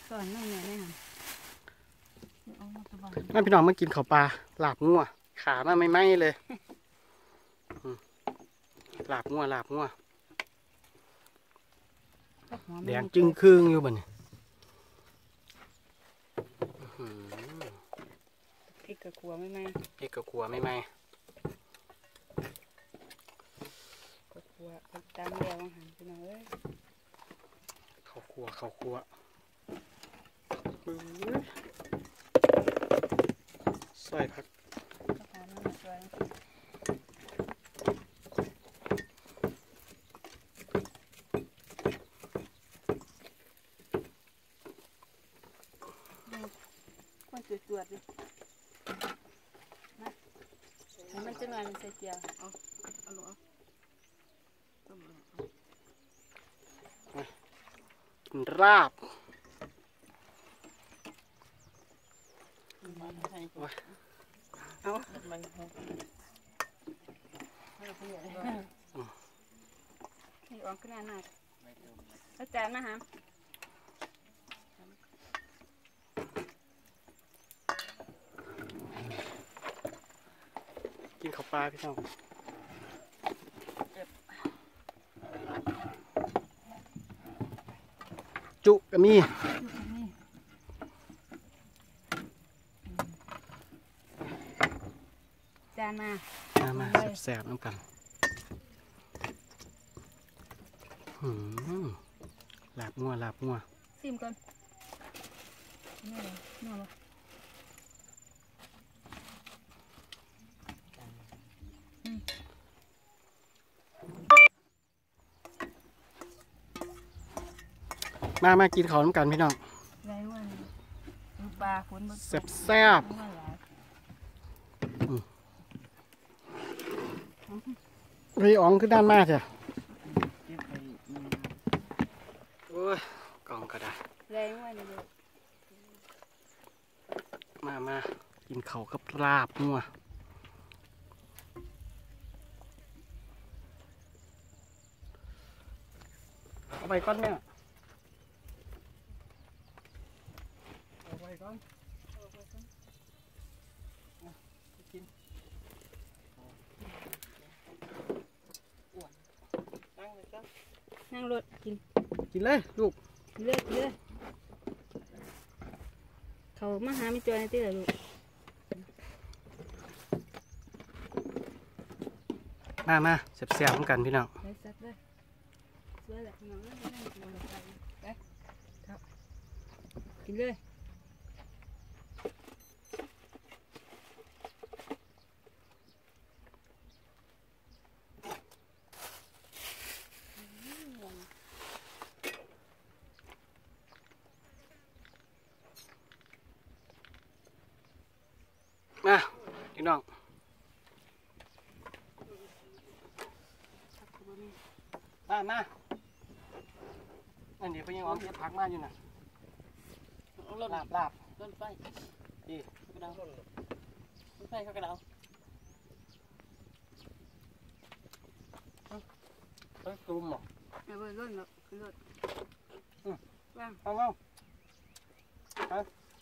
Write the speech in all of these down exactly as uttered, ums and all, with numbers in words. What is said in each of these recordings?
สอนน้องเนี่ยได้ค่ะนั่นพี่น้องมากินข้าวปลาลาบงัวขามาไม่ไหม้เลยลาบงัวลาบงัวแดงจึงครึ่งอยู่บ่เนี่ยพริกกับขัวไม่ไหมพริกกับขัวไม่ไหมกับขัวตามแรงอาหารพี่น้องเอ้ยข้าวขัวข้าวขัวใส่ผักก็ทานมันมาช่วยควรตรวจๆดินะมันจะนอนใส่เกลียวเอาเอาลงเอาราบเอามันนี่ออกขึ้นหน้าหน้าอาจารย์มาหากินข้าวปลาพี่น้องจุก็มีจานมามามาแซ่บๆน้ำกันหืมลาบงัวลาบงัวซิมก่อนนี่เลยนัวบ่มามากินข้าวน้ำกันพี่น้องไรวันลูกปลาฝนบนแซ่บแซ่บพี่อ๋องขึ้นด้านมาเถอะโอ้ยกล่องก็ได้ไรวันเดียวมามากินข้าวกับลาบงัวเอาไปก้อนเนี่ยเอาไปก้อนกินนั่งรถกินกินเลยลูกกินเลยกินเลยเขามาหาไม่เจอในที่ไหนลูกมามาเสียบเสียบเหมือนกันพี่น้องไปซัดเลยเสือแหละน้องเลยนั่งกินเลยไปครับกินเลยมาพี่น้องมามาอันนี้เขายังเอาเก็บผักมาอยู่น่ะลาบลาบต้นไฟดีกระดาษต้นไฟเขากระดาษต้นตูมหรอเอาไปร่นหรอกขึ้นรถว่างเอาเอาเอา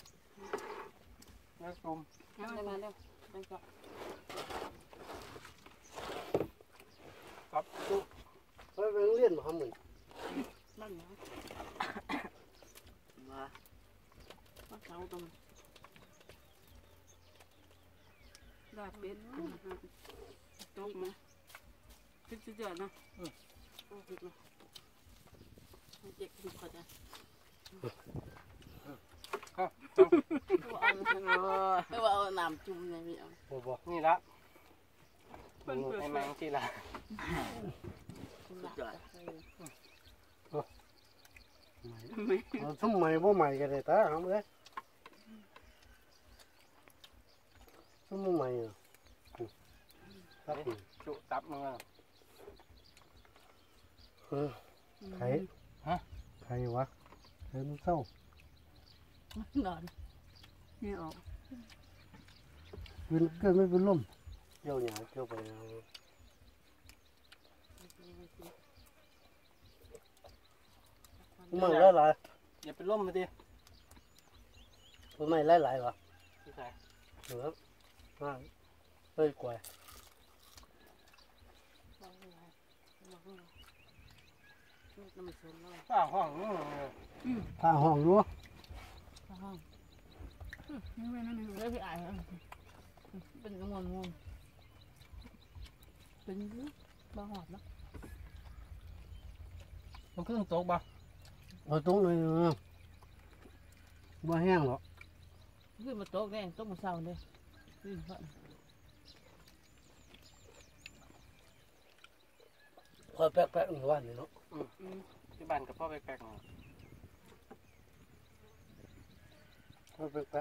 ต้นตูมเอาไปมาเร็วไปก่อนครับจุไปไปโรงเรียนมาทำหนึ่งนั่นนะมามาเขาตรงลาบเป็ดตกนะพริกเยอะนะอืมพริกนะเจ็บพริกก่อนจ้ะครับเอาเอาน้ำจุ่มในนี้เอาโอ้โหนี่ละเป็นไอ้แมงที่ละสมัยบ่ใหม่กันเลยตาเอาเลยสมัยใหม่อ่ะครับจุตับมึงอ่ะเออใครฮะใครวะใครมันเศร้านอนนี่ออกเป็นเกิดไม่เป็นลมเกี่ยวหยาเกี่ยวไปมันแล้วหลายอย่าไปล้มมาดิต้นไม้หลายๆวะที่ใส่เหลือมากเฮ้ยกว่าบอกอะไรบอกอะไรลูกน้ำมันสูงเลยข้าห้องนี่อืมข้าห้องอยู่ข้าวห้องอืมนี่เว้ยนั่นนี่เลยพี่ไอ้เป็นงวงงวงเป็นบ้าหอดเนาะมันขึ้นตกบ่เอาตรงเลยนะบ่แห้งหรอกขึ้นมาโต๊ะแดงโต๊ะมาเศร้าเลยขึ้นเพราะพอแป๊กๆหนึ่งวันนี่เนาะอืมที่บ้านกับพ่อแปลกๆเนาะพอแป๊ก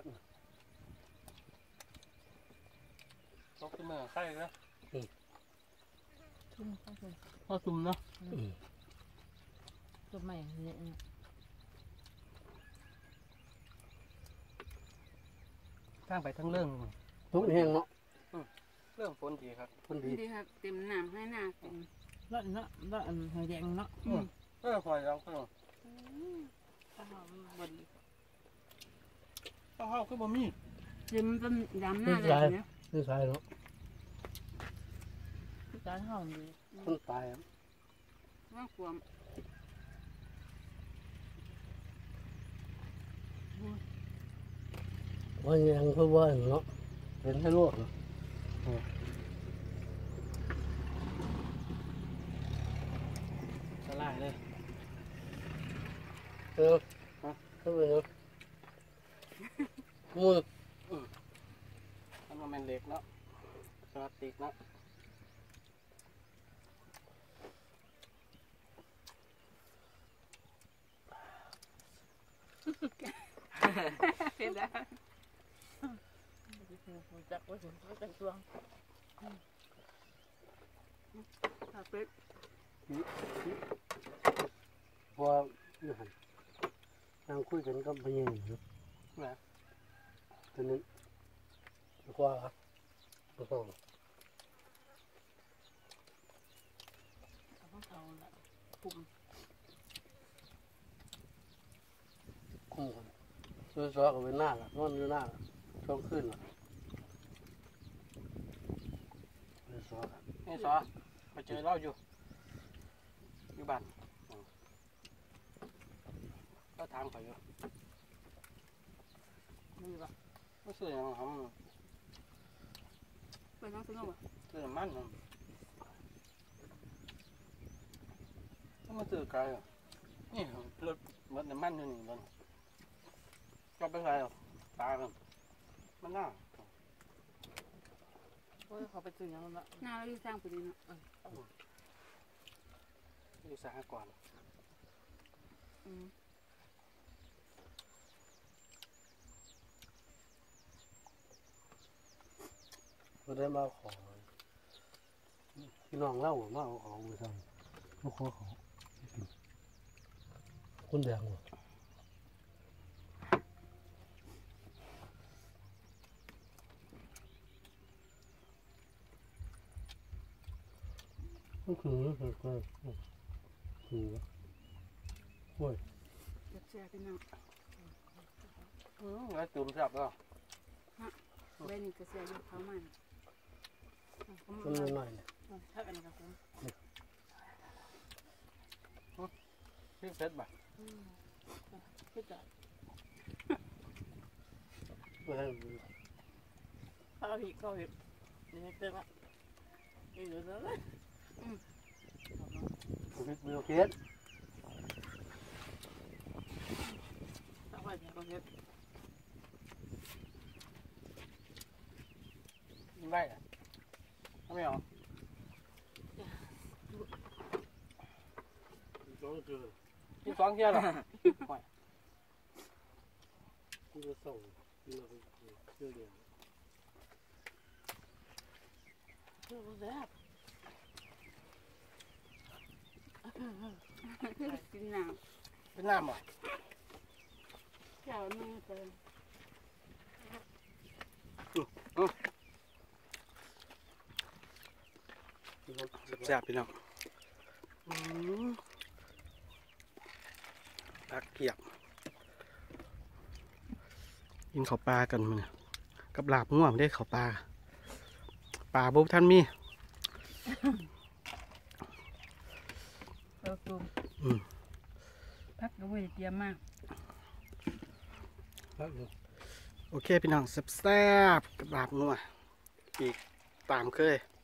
ตกขึ้นมาไข่แล้วชุ่มเข้าไปพ่อซุ่มเนาะๆอืมต้นไม้เนี่ยเนี่ยข้างไปทั้งเรื่องทุกแห้งเนาะเรื่องฝนดีครับคนดีดีครับเต็มน้ำให้หน้าเต็มแล้วเนาะแล้วอันหอยแดงเนาะอืมเออคอยเราก็ข้าวบนข้าวคือบ่มีเต็มต้นดำหน้าเลยเนี่ยนี่ใช่เนาะการห้องดีคนตายอะว่าความว่ายังเพื่อว่าเนาะเป็นให้โลกเนาะสลายเลยเออเข้าไปเนาะมูนมันมาเป็นเหล็กเนาะพลาสติกเนาะเห็นแล้วจับว่าถึงว่าจังตัวข้าวเป็ดพอนี่หันนั่งคุยกันกับพญาเนาะนะตอนนี้กว่าครับก็ต้องเอาเขาละปุ่มคุ้มกันซื้อซอกับเป็นหน้าละนอนอยู่หน้าละช่วงขึ้นละซื้อซอกันนี่ซอไปเจอเราอยู่อยู่บ้านอืมก็ถามเขาอยู่นี่ปะก็ซื้อหยังหอมไปนั่งสงบอ่ะซื้อน้ำมันเนาะก็มาซื้อไก่อะนี่รถรถน้ำมันอยู่นี่บนก็เป็นไรหรอกตายมันมันน่าโอ้ยเขาไปซื้อยังละหน้าเราอยู่สร้างพอดีเนาะอยู่สหกรณ์อืมก็ได้มาขอพี่น้องเล่ามาเอาของไปทำมาขอเขาคุณแดงวะก็คือคือคือคือโอ้ยเจ็บแซ่พี่น้องอืมแล้วตื่นจับแล้วใบนี้ก็แซ่อยู่เขามันมันหน่อยเนี่ยถ้าเป็นกระผมชื่อเซ็ตบ่ะก็จะไม่ให้ข้าวหิข้าวหินี่เต็มอ่ะนี่อยู่แล้วเลยชีวิตมีโอเคสข้าวไปเนี่ยก็เฮ็ดยิงได้อะทำไมหรอต้องเจอยิงสองเที่ยวเหรอคุณจะส่งเราไปเชื่อเรียนคือแซ่บกินน้ำเป็นน้ำเหรอเจ้านี่เป็นแซ่บพี่น้องผักเกียบกินข้าวปลากันมันยกับลาบง่วงได้ข้าวปลาปลาบุบท่านมีเออตูมอืมพักก็ไม่ได้เตรียมมากโอเคพี่น้องแซ่บๆกับลาบง่วงอีกตามเคย